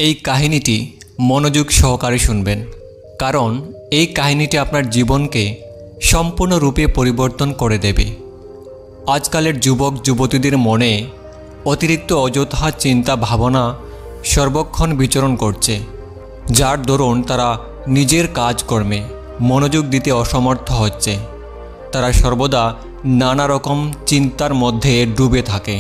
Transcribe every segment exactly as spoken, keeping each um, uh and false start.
এই কাহিনীটি মনোযোগ সহকারে শুনবেন, কারণ এই কাহিনীটি আপনার জীবনকে সম্পূর্ণরূপে পরিবর্তন করে দেবে। আজকালের যুবক যুবতীদের মনে অতিরিক্ত অযথা চিন্তা ভাবনা সর্বক্ষণ বিচরণ করছে, যার দরুন তারা নিজের কাজকর্মে মনোযোগ দিতে অসমর্থ হচ্ছে। তারা সর্বদা নানা রকম চিন্তার মধ্যে ডুবে থাকে।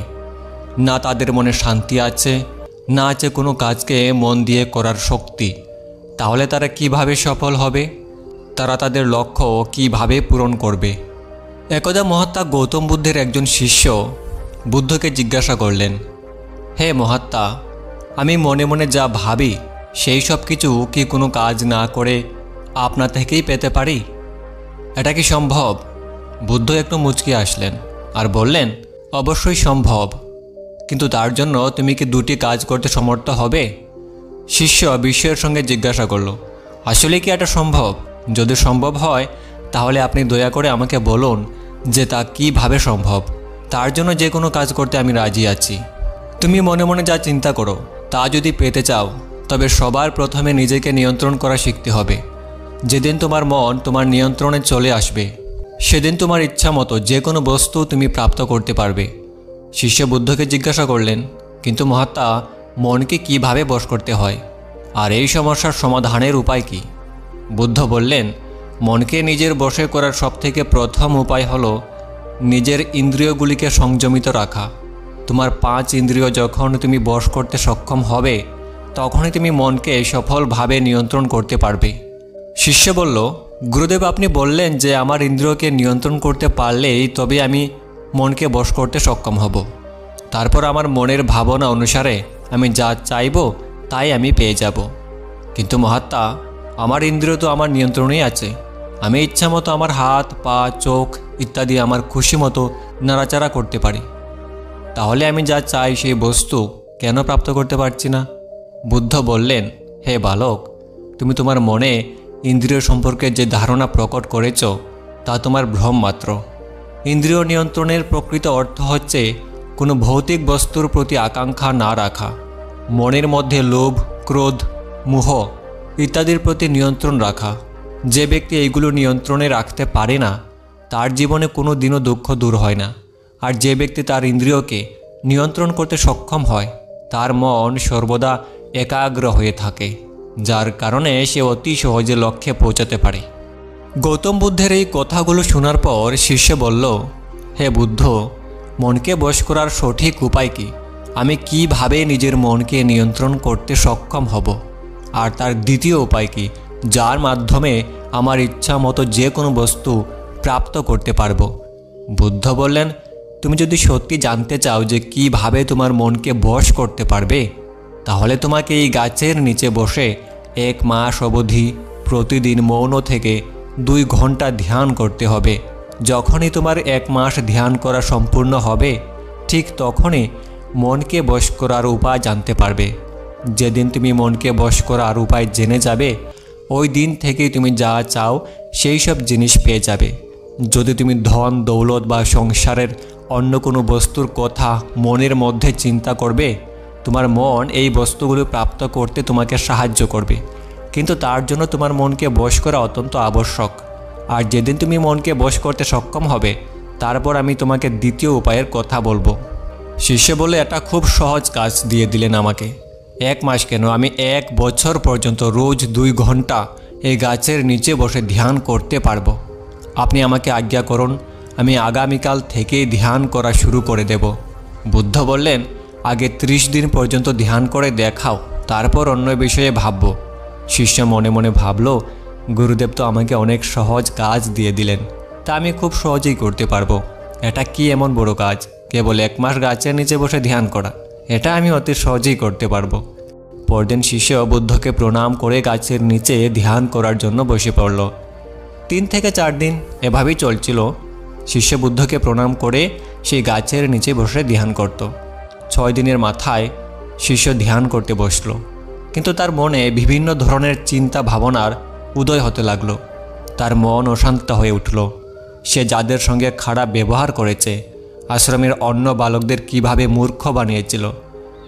না তাদের মনে শান্তি আছে, না আছে কোনো কাজকে মন দিয়ে করার শক্তি। তাহলে তারা কিভাবে সফল হবে? তারা তাদের লক্ষ্য কিভাবে পূরণ করবে? একদা মহাত্মা গৌতম বুদ্ধের একজন শিষ্য বুদ্ধকে জিজ্ঞাসা করলেন, হে মহাত্মা, আমি মনে মনে যা ভাবি সেই সব কিছু কি কোনো কাজ না করে আপনা থেকেই পেতে পারি? এটা কি সম্ভব? বুদ্ধ একটু মুচকি আসলেন আর বললেন, অবশ্যই সম্ভব, কিন্তু তার জন্য তুমি কি দুটি কাজ করতে সমর্থ হবে? শিষ্য বিস্ময়ের সঙ্গে জিজ্ঞাসা করল, আসলে কি এটা সম্ভব? যদি সম্ভব হয় তাহলে আপনি দয়া করে আমাকে বলুন যে তা কিভাবে সম্ভব। তার জন্য যে কোনো কাজ করতে আমি রাজি আছি। তুমি মনে মনে যা চিন্তা করো তা যদি পেতে চাও, তবে সবার প্রথমে নিজেকে নিয়ন্ত্রণ করা শিখতে হবে। যেদিন তোমার মন তোমার নিয়ন্ত্রণে চলে আসবে, সেদিন তোমার ইচ্ছা মতো যে কোনো বস্তু তুমি প্রাপ্ত করতে পারবে। শিষ্য বুদ্ধকে জিজ্ঞাসা করলেন, কিন্তু মহাত্মা, মনকে কিভাবে বশ করতে হয়, আর এই সমস্যার সমাধানের উপায় কি? বুদ্ধ বললেন, মনকে নিজের বশে করার সবথেকে প্রথম উপায় হলো নিজের ইন্দ্রিয়গুলিকে সংযমিত রাখা। তোমার পাঁচ ইন্দ্রিয় যখন তুমি বশ করতে সক্ষম হবে, তখনই তুমি মনকে সফলভাবে নিয়ন্ত্রণ করতে পারবে। শিষ্য বলল, গুরুদেব, আপনি বললেন যে আমার ইন্দ্রিয়কে নিয়ন্ত্রণ করতে পারলেই তবে আমি মনকে বশ করতে সক্ষম হব। তারপর আমার মনের ভাবনা অনুসারে আমি যা চাইব তাই আমি পেয়ে যাব। কিন্তু মহাত্মা, আমার ইন্দ্রিয় তো আমার নিয়ন্ত্রণেই আছে। আমি ইচ্ছা মতো আমার হাত, পা, চোখ ইত্যাদি আমার খুশি মতো নাড়াচাড়া করতে পারি। তাহলে আমি যা চাই সেই বস্তু কেন প্রাপ্ত করতে পারছি না? বুদ্ধ বললেন, হে বালক, তুমি তোমার মনে ইন্দ্রিয় সম্পর্কে যে ধারণা প্রকট করেছ তা তোমার ভ্রম মাত্র। ইন্দ্রিয় নিয়ন্ত্রণের প্রকৃত অর্থ হচ্ছে কোনো ভৌতিক বস্তুর প্রতি আকাঙ্ক্ষা না রাখা, মনের মধ্যে লোভ, ক্রোধ, মোহ ইত্যাদির প্রতি নিয়ন্ত্রণ রাখা। যে ব্যক্তি এইগুলো নিয়ন্ত্রণে রাখতে পারে না, তার জীবনে কোনো দিনও দুঃখ দূর হয় না। আর যে ব্যক্তি তার ইন্দ্রিয়কে নিয়ন্ত্রণ করতে সক্ষম হয়, তার মন সর্বদা একাগ্র হয়ে থাকে, যার কারণে সে অতি সহজে লক্ষ্যে পৌঁছাতে পারে। গৌতম বুদ্ধের এই কথাগুলো শোনার পর শিষ্য বলল, হে বুদ্ধ, মনকে বশ করার সঠিক উপায় কি? আমি কিভাবে নিজের মনকে নিয়ন্ত্রণ করতে সক্ষম হব? আর তার দ্বিতীয় উপায় কি, যার মাধ্যমে আমার ইচ্ছা মতো যে কোনো বস্তু প্রাপ্ত করতে পারবো? বুদ্ধ বললেন, তুমি যদি সত্যি জানতে চাও যে কিভাবে তোমার মনকে বশ করতে পারবে, তাহলে তোমাকে এই গাছের নিচে বসে এক মাস অবধি প্রতিদিন মৌন থেকে দুই ঘন্টা ধ্যান করতে হবে। যখনই তোমার এক মাস ধ্যান করা সম্পূর্ণ হবে, ঠিক তখনই মনকে বশ করার উপায় জানতে পারবে। যেদিন তুমি মনকে বশ করার উপায় জেনে যাবে, ওই দিন থেকেই তুমি যা চাও সেই সব জিনিস পেয়ে যাবে। যদি তুমি ধন দৌলত বা সংসারের অন্য কোনো বস্তুর কথা মনের মধ্যে চিন্তা করবে, তোমার মন এই বস্তুগুলো প্রাপ্ত করতে তোমাকে সাহায্য করবে, কিন্তু তার জন্য তোমার মনকে বশ করা অত্যন্ত আবশ্যক। আর যেদিন তুমি মনকে বশ করতে সক্ষম হবে, তারপর আমি তোমাকে দ্বিতীয় উপায়ের কথা বলবো। শিষ্য বলে, এটা খুব সহজ কাজ দিয়ে দিলেন আমাকে। এক মাস কেন, আমি এক বছর পর্যন্ত রোজ দুই ঘন্টা এই গাছের নিচে বসে ধ্যান করতে পারবো। আপনি আমাকে আজ্ঞা করুন, আমি আগামীকাল থেকেই ধ্যান করা শুরু করে দেব। বুদ্ধ বললেন, আগে ত্রিশ দিন পর্যন্ত ধ্যান করে দেখাও, তারপর অন্য বিষয়ে ভাববো। শিষ্য মনে মনে ভাবল, গুরুদেব তো আমাকে অনেক সহজ কাজ দিয়ে দিলেন, তা আমি খুব সহজেই করতে পারবো। এটা কি এমন বড় কাজ? কেবল এক মাস গাছের নিচে বসে ধ্যান করা, এটা আমি অতি সহজেই করতে পারবো। পরদিন শিষ্য বুদ্ধকে প্রণাম করে গাছের নিচে ধ্যান করার জন্য বসে পড়ল। তিন থেকে চার দিন এভাবেই চলছিল। শিষ্য বুদ্ধকে প্রণাম করে সেই গাছের নিচে বসে ধ্যান করত। ছয় দিনের মাথায় শিষ্য ধ্যান করতে বসল, কিন্তু তার মনে বিভিন্ন ধরনের চিন্তা ভাবনার উদয় হতে লাগলো। তার মন অশান্ত হয়ে উঠল। সে যাদের সঙ্গে খারাপ ব্যবহার করেছে, আশ্রমের অন্য বালকদের কিভাবে মূর্খ বানিয়েছিল,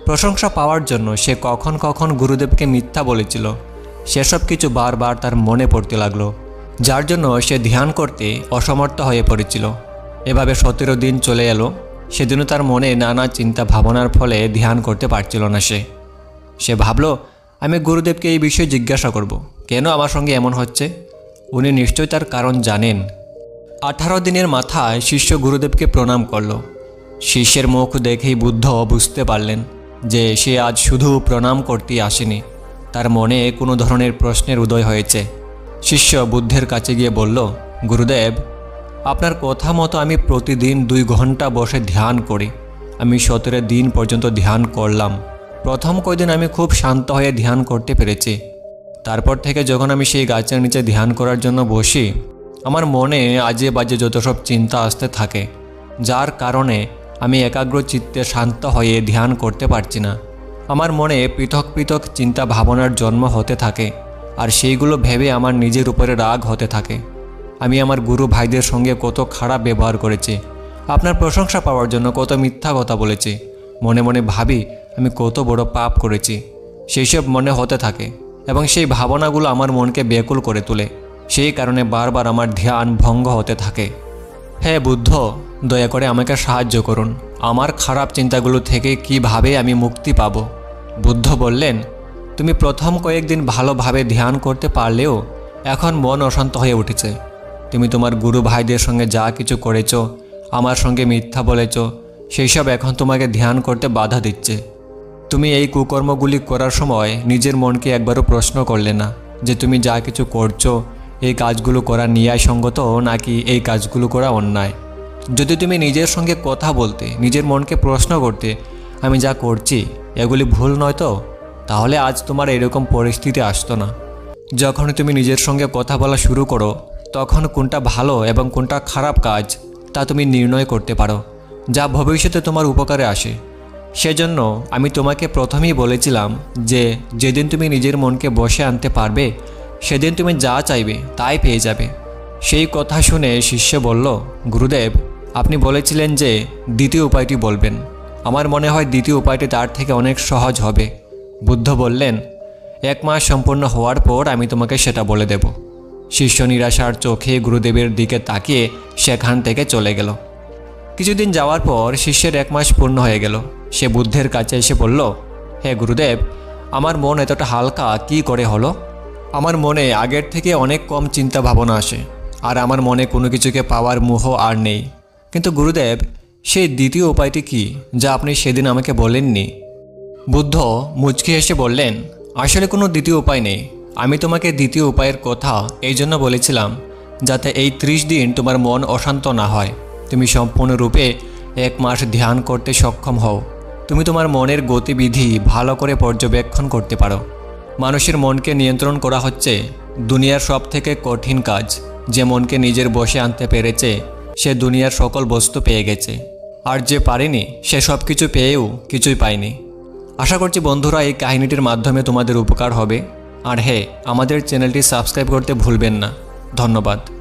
প্রশংসা পাওয়ার জন্য সে কখন কখন গুরুদেবকে মিথ্যা বলেছিল সেসব কিছু বারবার তার মনে পড়তে লাগলো, যার জন্য সে ধ্যান করতে অসমর্থ হয়ে পড়েছিল। এভাবে সতেরো দিন চলে এলো। সেদিনও তার মনে নানা চিন্তা ভাবনার ফলে ধ্যান করতে পারছিল না। সে সে ভাবল, আমি গুরুদেবকে এই বিষয়ে জিজ্ঞাসা করব, কেন আমার সঙ্গে এমন হচ্ছে। উনি নিশ্চয়ই তার কারণ জানেন। আঠারো দিনের মাথায় শিষ্য গুরুদেবকে প্রণাম করল। শিষ্যের মুখ দেখেই বুদ্ধ বুঝতে পারলেন যে সে আজ শুধু প্রণাম করতেই আসেনি, তার মনে কোনো ধরনের প্রশ্নের উদয় হয়েছে। শিষ্য বুদ্ধের কাছে গিয়ে বলল, গুরুদেব, আপনার কথা মতো আমি প্রতিদিন দুই ঘন্টা বসে ধ্যান করি। আমি সতেরো দিন পর্যন্ত ধ্যান করলাম। প্রথম কয়েকদিন আমি খুব শান্ত হয়ে ধ্যান করতে পেরেছি। তারপর থেকে যখন আমি সেই গাছের নিচে ধ্যান করার জন্য বসি, আমার মনে আজে বাজে যত সব চিন্তা আসতে থাকে, যার কারণে আমি একাগ্র চিত্তে শান্ত হয়ে ধ্যান করতে পারছি না। আমার মনে পৃথক পৃথক চিন্তা ভাবনার জন্ম হতে থাকে, আর সেইগুলো ভেবে আমার নিজের উপরে রাগ হতে থাকে। আমি আমার গুরু ভাইদের সঙ্গে কত খারাপ ব্যবহার করেছি, আপনার প্রশংসা পাওয়ার জন্য কত মিথ্যা কথা বলেছি। মনে মনে ভাবি আমি কত বড় পাপ করেছি। সেই সব মনে হতে থাকে এবং সেই ভাবনাগুলো আমার মনকে ব্যাকুল করে তোলে। সেই কারণে বারবার আমার ধ্যান ভঙ্গ হতে থাকে। হে বুদ্ধ, দয়া করে আমাকে সাহায্য করুন। আমার খারাপ চিন্তাগুলো থেকে কিভাবে আমি মুক্তি পাব। বুদ্ধ বললেন, তুমি প্রথম কয়েকদিন ভালোভাবে ধ্যান করতে পারলেও এখন মন অশান্ত হয়ে উঠেছে। তুমি তোমার গুরু ভাইদের সঙ্গে যা কিছু করেছ, আমার সঙ্গে মিথ্যা বলেছ, সেই সব এখন তোমাকে ধ্যান করতে বাধা দিচ্ছে। তুমি এই কুকর্মগুলি করার সময় নিজের মনকে একবারও প্রশ্ন করলে না যে তুমি যা কিছু করছো এই কাজগুলো করা ন্যায়সঙ্গত নাকি এই কাজগুলো করা অন্যায়। যদি তুমি নিজের সঙ্গে কথা বলতে, নিজের মনকে প্রশ্ন করতে, আমি যা করছি এগুলি ভুল নয় তো, তাহলে আজ তোমার এরকম পরিস্থিতি আসতো না। যখন তুমি নিজের সঙ্গে কথা বলা শুরু করো, তখন কোনটা ভালো এবং কোনটা খারাপ কাজ তা তুমি নির্ণয় করতে পারো, যা ভবিষ্যতে তোমার উপকারে আসে। সেজন্য আমি তোমাকে প্রথমেই বলেছিলাম যে যেদিন তুমি নিজের মনকে বশে আনতে পারবে, সেদিন তুমি যা চাইবে তাই পেয়ে যাবে। সেই কথা শুনে শিষ্য বলল, গুরুদেব, আপনি বলেছিলেন যে দ্বিতীয় উপায়টি বলবেন। আমার মনে হয় দ্বিতীয় উপায়টি তার থেকে অনেক সহজ হবে। বুদ্ধ বললেন, এক মাস সম্পূর্ণ হওয়ার পর আমি তোমাকে সেটা বলে দেব। শিষ্য নিরাশার চোখে গুরুদেবের দিকে তাকিয়ে সেখান থেকে চলে গেল। কিছুদিন যাওয়ার পর শিষ্যের এক মাস পূর্ণ হয়ে গেল। সে বুদ্ধের কাছে এসে বলল, হে গুরুদেব, আমার মন এতটা হালকা কি করে হলো? আমার মনে আগের থেকে অনেক কম চিন্তা ভাবনা আসে, আর আমার মনে কোনো কিছুকে পাওয়ার মোহ আর নেই। কিন্তু গুরুদেব, সেই দ্বিতীয় উপায়টি কি, যা আপনি সেদিন আমাকে বলেননি? বুদ্ধ মুচকি হেসে বললেন, আসলে কোনো দ্বিতীয় উপায় নেই। আমি তোমাকে দ্বিতীয় উপায়ের কথা এই জন্য বলেছিলাম যাতে এই ত্রিশ দিন তোমার মন অশান্ত না হয়। তুমি সম্পূর্ণরূপে এক মাস ধ্যান করতে সক্ষম হও। তুমি তোমার মনের গতিবিধি ভালো করে পর্যবেক্ষণ করতে পারো। মানুষের মনকে নিয়ন্ত্রণ করা হচ্ছে দুনিয়ার সব থেকে কঠিন কাজ। যে মনকে নিজের বশে আনতে পেরেছে সে দুনিয়ার সকল বস্তু পেয়ে গেছে, আর যে পারেনি সে সব কিছু পেয়েও কিছুই পায়নি। আশা করছি বন্ধুরা এই কাহিনীটির মাধ্যমে তোমাদের উপকার হবে। আর হ্যাঁ, আমাদের চ্যানেলটি সাবস্ক্রাইব করতে ভুলবেন না। ধন্যবাদ।